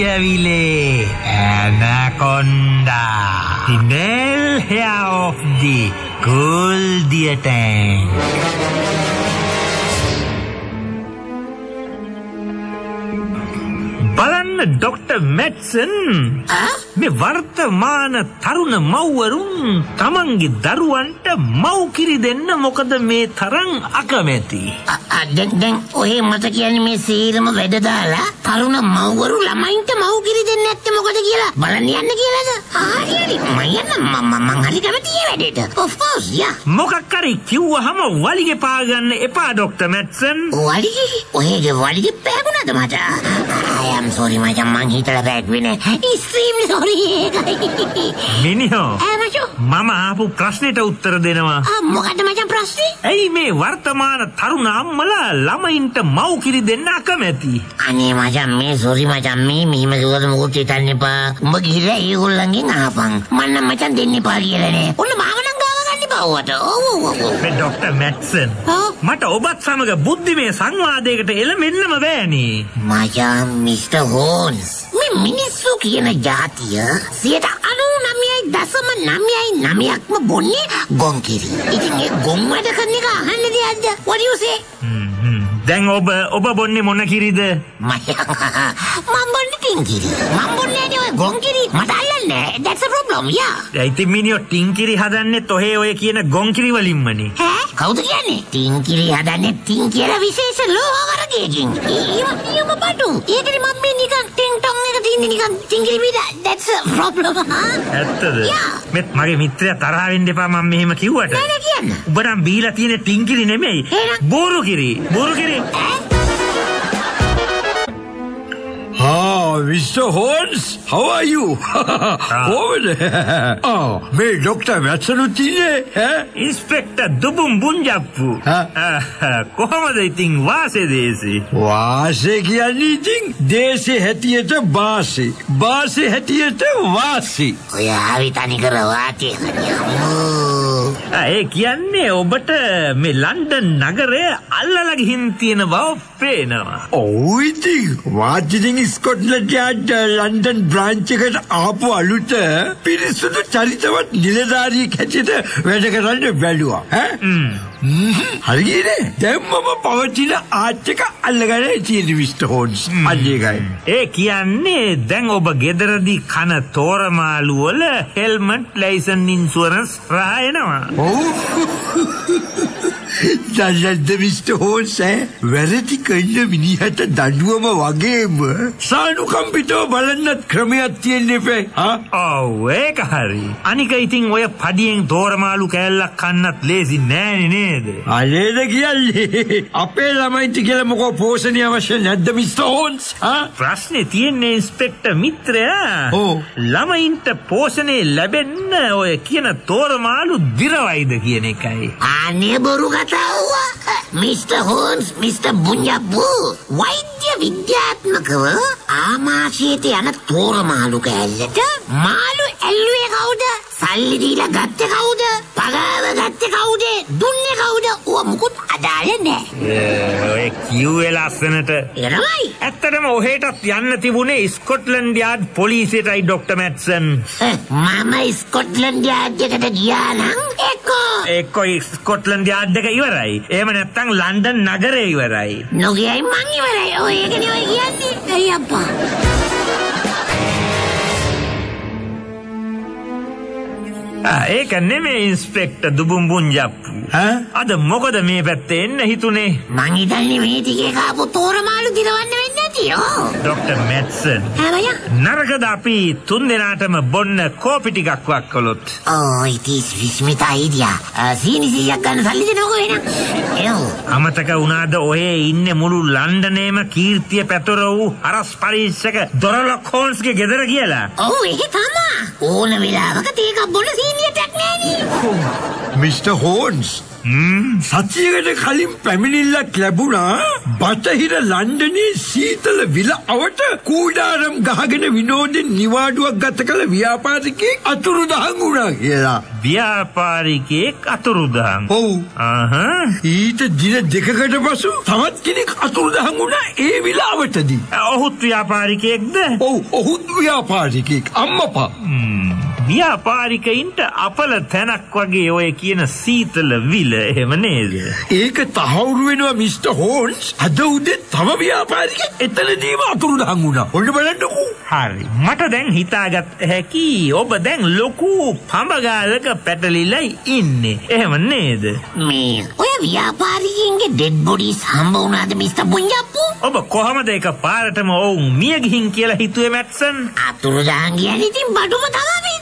කියවිලේ Anaconda. The male hair of the Goldia Tank. බලන්න doctor Matson මේ වර්තමාන තරුණ මව්වරුන් තමන්ගේ දරුවන්ට මව් කිරි දෙන්න මොකද මේ තරම් අකමැති? දැන් ඔය මට කියන්නේ මේ සීරම වැඩ දාලා තරුණ මව්වරු ළමයින්ට මව් කිරි දෙන්නේ නැත්තේ මොකද කියලා බලන්න යන්න කියලාද? හරි මම හරි කැමතියි වැඩේට. Of course yeah. මොකක් හරි කිව්වහම වලිගේ පාගන්න එපා ડોક્ટર મેટ્සන්. ඔයගේ වලිගේ පෑගුණාද මට? I am sorry මචං මං හිතලා බෑග්ුවේ extremely sorry. මිනිහෝ මචෝ මම ආපු ප්‍රශ්නෙට උත්තර දෙනවා. මොකද්ද මචං ප්‍රශ්නේ? ඇයි මේ වර්තමාන තරුණ අම්මලා ළමයින්ට මව් කිරි දෙන්න අකමැති? අනේ මචං මේ sorry මචං මේ මෙහෙම කිව්වද මොකද හිතන්න එපා. උඹ ගිහලා ඒගොල්ලන්ගෙන් අහපන්. මම නම් මචං දෙන්න එපා කියලා නෑ. ඔන්න මාව නම් ගාව ගන්න එපා ඔයාට. මේ ડોક્ટર મેટ્સන් මට ඔබත් සමග බුද්ධිමය සංවාදයකට එළඹෙන්නම බෑනේ. මචං මිස්ටර් හෝන්ස් මේ මිනිස්සු කියන જાතිය 99.9%ක්ම බොන්නේ ගොන් කිරි. ඉතින් ඒ ගොන් වැඩ කරන එක අහන්න දෙයක්ද? What do you say? දැන් ඔබ බොන්නේ මොන කිරිද? මම බොන්නේ ටින් කිරි. මම බොන්නේ නේ ඔය ගොන් කිරි. මට අල්ලන්නේ. That's a problem. Yeah. ඉතින් මිනිහෝ ටින් කිරි හදන්නේ ඔය කියන ගොන් කිරි වලින්මනේ. කවුද කියන්නේ? ටින් කිරි හදන්නේ ටින් කියලා විශේෂ ලෝහ වර්ගයකින්. ඊම බඩු. ඒකනේ මම මේ නිකන් ටින් ටොන් එක තින්නේ නිකන් ටින් කිරි බීද. That's a problem. ඇත්තද? මෙත් මගේ මිත්‍රයා තරහ වෙන්න එපා මම මෙහෙම කිව්වට. නෑ කියන්න. ඔබ නම් බීලා තියෙන ටින් කිරි නෙමෙයි. බෝරු කිරි. Mr. Holmes, how are you? Over there. Me Dr. Watson utine. Inspector Dubum Bunjappu. කොහමද ඉතින් වාසේ දේශේ? වාසේ කියන්නේ ඉතින් දේශේ හැටියට වාසේ. වාසේ හැටියට වාසේ. ඔය ආවිතනි කර වාතේ. ඒ කියන්නේ ඔබට මේ ලන්ඩන් නගරය අල්ලලා ගිහින් තියෙන බව පේනවා. ඔව් ඉතින් වාජිතින් ස්කොට්ලන්ඩ් යාඩ් ලන්ඩන් බ්‍රාන්ච් එකට ආපු අලුත පිරිසුදු චරිතවත් නිලධාරියෙක් හැටියට වැඩ කරන්න බැලුවා. හරිනේ. දැන් මම පවතින ආච් එක අල්ලගෙන තියෙන මිස්ටර් හෝන්ස්. අල්ලේගයි. ඒ කියන්නේ දැන් ඔබ ගෙදරදී කන තෝරමාලු වල හෙල්මට් ලයිසන් ඉන්ෂුරන්ස් රායනවා. ඔව්. දැන් මිස්ටර් හෝන්ස් වැරදි කරන මිනිහට දඬුවම වගේම සානුකම්පිතව බලන්නත් ක්‍රමයක් තියෙන්න එපා. ඔව් ඒක හරි. අනික ඉතින් ඔය පඩියෙන් තෝරමාලු කෑල්ලක් කන්නත් ලේසි නෑනේ නේද? අලේද කියන්නේ අපේ ළමයින්ට කියලා මොකෝ පෝෂණය අවශ්‍ය නැද්ද මිස්ටර් හෝන්ස්? ප්‍රශ්නේ තියෙන්නේ ඉන්ස්පෙක්ටර් මිත්‍රයා. ළමයින්ට පෝෂණය ලැබෙන්න ඔය කියන තෝරමාලු දිරවයිද කියන එකයි. අනේ බොරු කතාව. මිස්ටර් හෝන්ස් මිස්ටර් බුන්ජප්පු වෛද්‍ය විද්‍යාත්මකව ආමාශයට යන තෝරමාලු කෑල්ලට මාළු ඇල්ලුවේ කවුද? සල්ලි දීලා ගත්තේ කවුද? පගාව ගත්තේ කවුද? දුන්නේ කවුද? ඔය මුකුත් අදාළ නැහැ. ඔය කිව්වේ ලස්සනට. එනවයි. ඇත්තටම ඔහෙටත් යන්න තිබුණේ ස්කොට්ලන්ඩ් යාඩ් පොලිසියටයි ડોક્ટર મેટ્සන්. මම ස්කොට්ලන්ඩ් යාඩ් එකට ගියා නම් එක්කෝ ස්කොට්ලන්ඩ් යාඩ් එක ඉවරයි. එහෙම නැත්නම් ලන්ඩන් නගරේ ඉවරයි. නොගියයි මං ඉවරයි. ඔය ඒකනේ ඔය කියන්නේ. අය අප්පා. ඒක නෙමෙයි ඉන්ස්පෙක්ටර් දුබුම් බුන්ජප්පු. අද මොකද මේ පැත්තේ එන්න හිතුනේ? මං හිතන්නේ මේ ටිකේ කාපු තෝරමාලු දිරවන්න වෙන්නේ නැතියෝ. ડોક્ટર મેટ્સන්. නරකද අපි තුන් දෙනාටම බොන්න කෝපි ටිකක් වක් කළොත්? it is විස්මිත අයිඩියා. සීනිසියක් ගන්න සල්ලි දෙනකො එනං. අමතක වුණාද ඔහේ ඉන්නේ මුළු ලන්ඩනේම කීර්තිය පැතුර වූ හරස් පරීක්ෂක දොරලොක් හෝල්ස්ගේ ගෙදර කියලා? ඔව් ඒක තමයි. ඕන වෙලාවක තේකක් බොන්න එළියටක් නෑනේ. මිස්ටර් හෝන්ස් සතියකට කලින් පැමිණිල්ලක් ලැබුණා බටහිර ලන්ඩනයේ සීතල විල අවට කූඩාරම් ගහගෙන විනෝදෙන් නිවාඩුවක් ගත කළ ව්‍යාපාරිකයෙක් අතුරුදහන් වුණා කියලා. ව්‍යාපාරිකයෙක් අතුරුදහන්? ඔව්. ඊට දින දෙකකට පසු තවත් කෙනෙක් අතුරුදහන් වුණා ඒ විල අවටදී. ඔහුත් ව්‍යාපාරිකයෙක්ද? ඔව් ඔහුත් ව්‍යාපාරිකයෙක් අම්මපා. ව්‍යාපාරිකයින්ට අපල තැනක් වගේ ඔය කියන සීතල විල එහෙම නේද? ඒක තහවුරු වෙනවා මිස්ටර් හෝන්ස්. අද උදේ තව ව්‍යාපාරිකයෙක් එතනදීම අතුරුදහන් වුණා. ඔන්න බලන්නකෝ. හරි. මට දැන් හිතාගත් හැකි ඔබ දැන් ලොකු පඹගාලක පැටලිලා ඉන්නේ. එහෙම නේද? මේ ඔය ව්‍යාපාරිකයින්ගේ ඩෙඩ් බොඩිස් හම්බ වුණාද මිස්ටර් බුඤ්ඤප්පු? ඔබ කොහමද ඒක පාරටම ඔවුන් මිය ගිහින් කියලා හිතුවේ මැට්සන්? අතුරුදහන් කියන්නේ ඉතින් බඩුම තමයි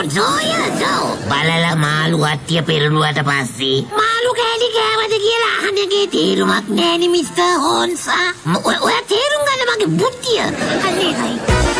බලලා මාළු අට්ටිය පෙරළුවට පස්සේ මාළු කෑලි කෑවද කියලා අහන එකේ තේරුමක් නෑනේ මිස්ටර් හෝන්ස්. ඔය තේරුම් ගන්න මගේ බුද්ධිය. අනේයි.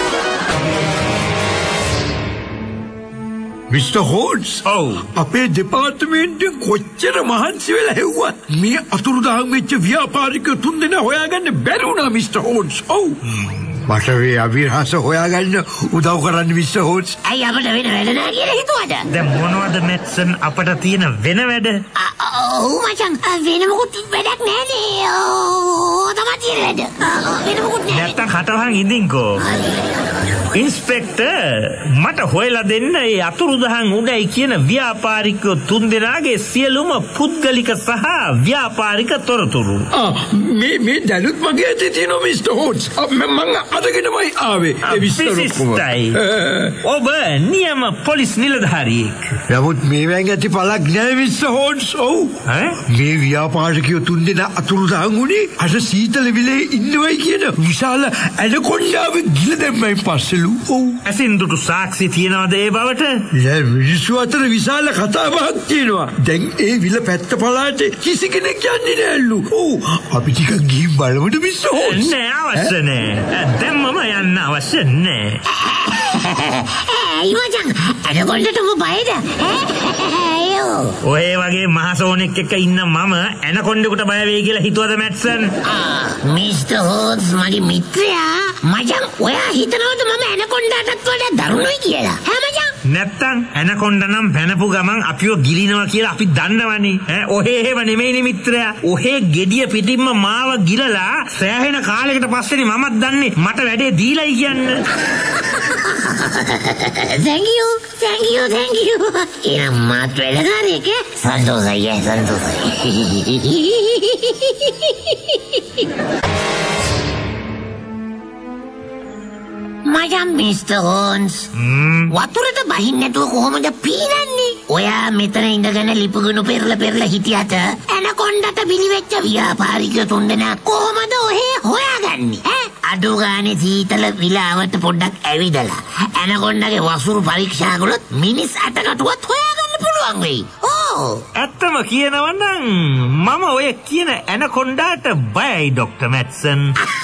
මිස්ටර් හෝන්ස්. ඔව්. අපේ දෙපාර්තමේන්තුවෙන් කොච්චර මහන්සි වෙලා හෙව්වත් මේ අතුරුදහන් වෙච්ච ව්‍යාපාරිකයෝ තුන්දෙනා හොයාගන්න බැරි වුණා මිස්ටර් හෝන්ස්. ඔව්. මට මේ අවිරහස හොයාගන්න උදව් කරන්න මිස්ටර් හෝන්ස්. අයියා අපිට වෙන වැඩ නෑ කියලා හිතුවද? දැන් මොනවද මැට්සන් අපට තියෙන වෙන වැඩ? ඔව් මචං වෙන මොකුත් වැඩක් නෑනේ. තමයි තියෙන වැඩ. වෙන මොකුත් නෑ. නැත්තම් කටවහන් ඉඳින්කෝ. ඉන්ස්පෙක්ටර් මට හොයලා දෙන්න ඒ අතුරුදහන් උඩයි කියන ව්‍යාපාරිකයෝ තුන්දෙනාගේ සියලුම පුද්ගලික සහ ව්‍යාපාරික තොරතුරු. මේ දැනුත් මගේ ඇතේ තියෙනවා මිස්ටර් හෝන්ස්. මම අදගෙනමයි ආවේ. ඒ විස්තර ඔක්කොම. ඔබ නියම පොලිස් නිලධාරියෙක්. නමුත් මේ වැංග ඇති පළක් නෑ මිස්ටර් හෝන්ස්. ඔව්. මේ ව්‍යාපාරිකයෝ තුන්දෙනා අතුරුදහන් වුණේ අර සීතල විලේ ඉන්නවයි කියන විශාල ඇනකොන්ඩාවේ ගිල දැම්මයි පස්සේ. ඇසින් දුටු සාක්ෂි තියනවද ඒ බවට? මිනිස්සු අතර විශාල කතාබහක් තියෙනවා. දැන් ඒ විල පැත්ත පළාතේ කිසි කෙනෙක් යන්නේ නෑලු. ඔව් අපි ටිකක් ගිහින් බලමුද මිස්ටර් හෝන්ස්? නෑ අවශ්‍ය නෑ. දැම්මම යන්න අවශ්‍ය නෑ. මචං ඇනකොන්ඩට ඔබ බයද? ඔය වගේ මහසෝනෙක් එක්ක ඉන්න මම ඇනකොන්ඩෙකුට බය වෙයි කියලා හිතුවද මැට්සන්? මිස්ටර් හෝන්ස් මගේ මිත්‍රයා. මචං ඔයා හිතනවද මම ඇනකොන්ඩටත් වඩා දරුණුයි කියලා? මචං නැත්තම් ඇනකොන්ඩ නම් පැනපු ගමන් අපිව ගිලිනවා කියලා අපි දන්නවනේ. ඔහේ එහෙම නෙමෙයිනේ මිත්‍රයා. ඔහේ gediya පිටින්ම මාව ගිලලා සෑහෙන කාලයකට පස්සේනේ මමත් දන්නේ මට වැඩේ දීලයි කියන්න. Thank you. එනම් මාත් වැඩකාරයෙක් සන්තෝෂයි සන්තෝෂයි. මචං මිස්ටර් හෝන්ස් වතුරට බහින්න නැතුව කොහොමද පීනන්නේ? ඔයා මෙතන ඉඳගෙන ලිපගුණු පෙරලා හිටියට ඇනකොන්ඩට බිලිවෙච්ච ව්‍යාපාරිකයෝ තුන්දෙනා කොහොමද ඔහේ හොයාගන්නේ? අඩු ගානේ සීතල විලාවට පොඩ්ඩක් ඇවිදලා ඇනකොන්ඩගේ වසුරු පරීක්ෂා කළොත් මිනිස් අටකටුවත් හොයාගන්න පුළුවන් වෙයි. ඇත්තම කියනවනම් මම ඔය කියන ඇනකොන්ඩාට බයයි ඩොක්ටර් මැට්සන්.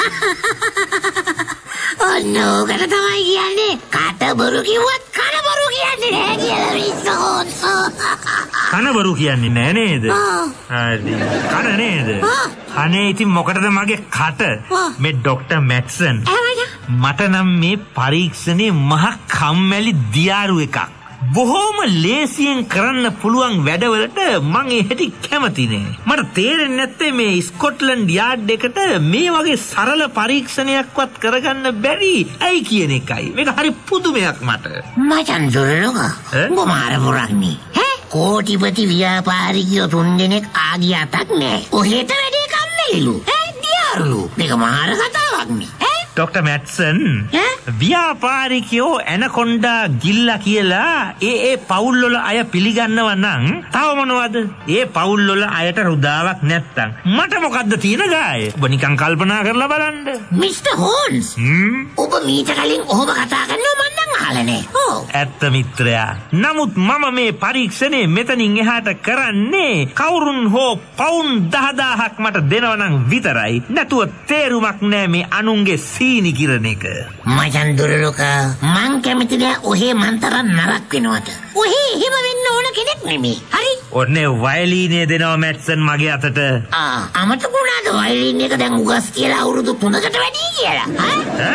ඕකට තමයි කියන්නේ කටබරු කිව්වත් කනබරු කියන්නේ නෑ කියලා මිස්ටර් හෝන්ස්. කනබරු කියන්නේ නෑ නේද? හරි. කන නේද? අනේ ඉතින් මොකටද මගේ කට? මේ ඩොක්ටර් මැට්සන් මට නම් මේ පරීක්ෂණේ මහ කම්මැලි දියාරු එකක්. බොහොම ලේසියෙන් කරන්න පුළුවන් වැඩවලට මං ඒ හැටි කැමති නෑ. මට තේරෙන්නේ නැත්තේ මේ ස්කොට්ලන්ඩ් යාඩ් එකට මේ වගේ සරල පරීක්ෂණයක්වත් කරගන්න බැරි ඇයි කියන එකයි. මේක හරි පුදුමයක් මට. මචං දුරලක මොමාර පුරන්නේ. කෝටිපති ව්‍යාපාරිකයෝ තුන්දෙනෙක් ආගිය අතක් නෑ. ඔහෙට වැඩේ කම්මැලිලු. දියාරුලු. මේක මහාර කතාවක් නේ. ඩොක්ටර් මැට්සන් ව්‍යාපාරිකයෝ ඇනකොන්ඩා ගිල්ලා කියලා ඒ පවුල් වල අය පිළිගන්නව නම් තව මොනවද? ඒ පවුල් වල අයට රුදාවක් නැත්තම් මට මොකද්ද තියෙන ගාය? ඔබ නිකන් කල්පනා කරලා බලන්න. මිස්ටර් හෝන්ස් ඔබ මීට කලින් ඔහොම කතා කරනවා මම නම් කාලනේ. ඇත්ත මිත්‍රයා. නමුත් මම මේ පරීක්ෂණය මෙතනින් එහාට කරන්නේ කවුරුන් හෝ පවුන් 10,000ක් මට දෙනවනම් විතරයි. නැතුව තේරුමක් නෑ මේ අනුන්ගේ සීනි කිරණ එක. මචන් දුරලුක මං කැමති නෑ ඔහේ මන්තරන් නරක් වෙනවට. ඔහේ එහෙම වෙන්න ඕන කෙනෙක් නෙමෙයි. හරි. ඔන්නේ වයලීනේ දෙනවා මැට්සන් මගේ අතට. අමතකුණාද වයලීන් එක දැන් උගස් කියලා අවුරුදු 3කට වැඩි කියලා.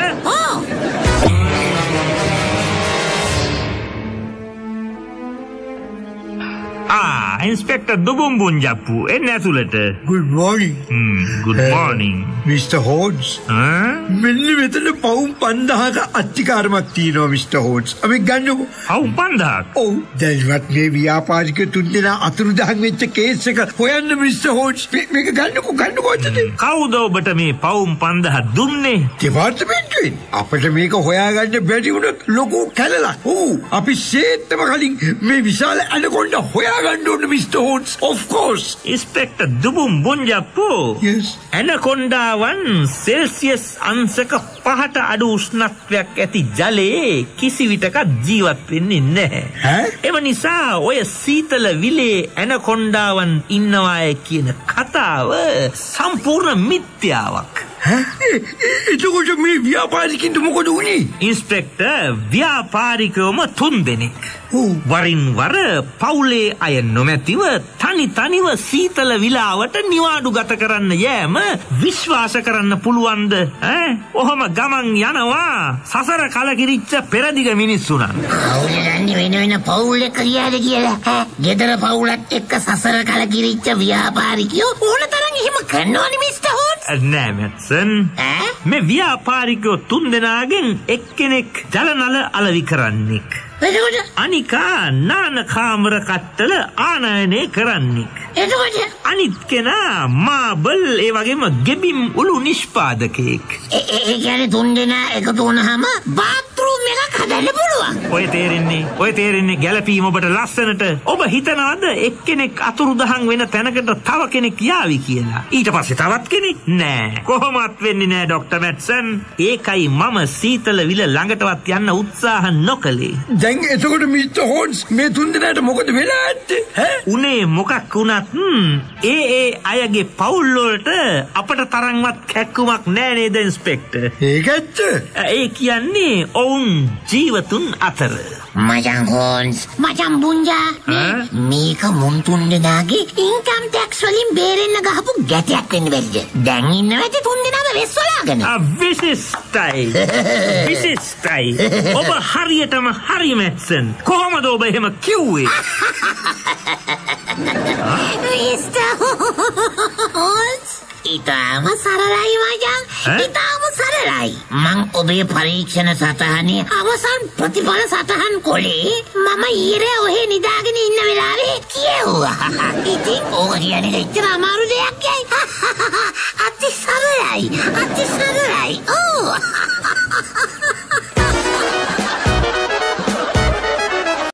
ඉන්ස්පෙක්ටර් දුබුම් බුන්ජප්පු එන්න ඇතුළට. Good morning. Good morning. Mr. Hodges. මෙන්න මෙතන පවුම් 5000ක අත්තිකාරමක් තියෙනවා Mr. Hodges. අපි ගන්නකො. පවුම් 5000ක්? ඔව්. දැන්වත් මේ ව්‍යාපාරික තුන්දෙනා අතුරුදහන් වෙච්ච කේස් එක හොයන්න Mr. Hodges. මේක ගන්නකො අතට. කවුද ඔබට මේ පවුම් 5000 දුන්නේ? දෙපාර්තමේන්තුවෙන්. අපිට මේක හොයාගන්න බැරි වුණොත් ලොකු කැලලක්. අපි සේත්තම කලින් මේ විශාල ඇනකොන්ඩා හොයාගන්න ඕන Mr. Hodges, of course. Inspector Dubum Bunjappu. Yes. ඇනකොන්ඩාවන් සෙල්සියස් අංශක 5ට අඩු උෂ්ණත්වයක් ඇති ජලයේ කිසි විටක ජීවත් වෙන්නේ නැහැ. එම නිසා ඔය සීතල විලේ ඇනකොන්ඩාවන් ඉන්නවාය කියන කතාව සම්පූර්ණ මිත්‍යාවක්. එතකොට මේ ව්‍යාපාරිකින්ට මොකද වුණේ? ඉන්ස්පෙක්ටර් ව්‍යාපාරිකවම 3 දෙනෙක් වරින් වර පවුලේ අය නොමැතිව තනිව සීතල විලාවට නිවාඩු ගත කරන්න යෑම විශ්වාස කරන්න පුළුවන්ද? ඔහොම ගමන් යනවා සසර කලකිරිච්ච පෙරදිග මිනිස්සුනා. අවුලන්නේ වෙන පවුල් එක කියලා. ගෙදර පවුලත් එක්ක සසර කලකිරිච්ච ව්‍යාපාරිකයෝ ඕනතරම් එහෙම කරනවනේ මිස්ටර් හොඩ්ස්. නෑ මැට්සන්. මේ ව්‍යාපාරිකයෝ 3 දෙනාගෙන් එක්කෙනෙක් ජලනල අලවි කරන්නෙක්. අනිකා නාන කාමර කට්ටල ආනයනය කරන්නෙක්. අනිත් කෙනා මාබල් ඒ වගේම ගෙබිම් උළු නිෂ්පාදකයෙක්. ඒ කියන්නේ 3 දෙනා එකතු වුණාම බාත්රූම් එකක් හදන්න පුළුවන්. ඔය තේරෙන්නේ ගැලපීම ඔබට ලස්සනට. ඔබ හිතනවද එක්කෙනෙක් අතුරුදහන් වෙන තැනකට තව කෙනෙක් යාවි කියලා? ඊට පස්සේ තවත් කෙනෙක්? නෑ. කොහොමත් වෙන්නේ නෑ ඩොක්ටර් මැට්සන්. ඒකයි මම සීතල විල ළඟටවත් යන්න උත්සාහ නොකළේ. දැන් එතකොට මිස්ටර් හොඩ්ස් මේ 3 දෙනාට මොකද වෙලා ඇත්තේ? උනේ මොකක් වුණත් ඒ අයගේ පවුල් වලට අපට තරම්වත් කැක්කුමක් නෑ නේද ඉන්ස්පෙක්ටර්? ඒකත් ඒ කියන්නේ ඔවුන් ජීවතුන් අතර. මචං හොන්ස් මචං බුන්ජා මේක මුන් 3 දෙනාගේ ඉන්කම් ටැක්ස් වලින් බේරෙන්න ගහපු ගැටයක් වෙන්න බැරිද? දැන් ඉන්න වැඩි 3 දෙනාම වෙස් වලාගෙන. විශිෂ්ටයි. ඔබ හරියටම හරි මැට්සන්. කොහොමද ඔබ එහෙම කිව්වේ? මිස්ටර් හොන්ස් ඉතාම සරලයි මචං. ඉතාම සරලයි. මං ඔබේ පරීක්ෂණ සටහනේ අවසන් ප්‍රතිඵල සටහන් කොලේ මම ඊරේ ඔහේ නිදාගෙන ඉන්න වෙලාවේ කියෙව්වා. ඉතින් ඕක කියන්නේ එච්චර අමාරු දෙයක් යයි. අති සරලයි.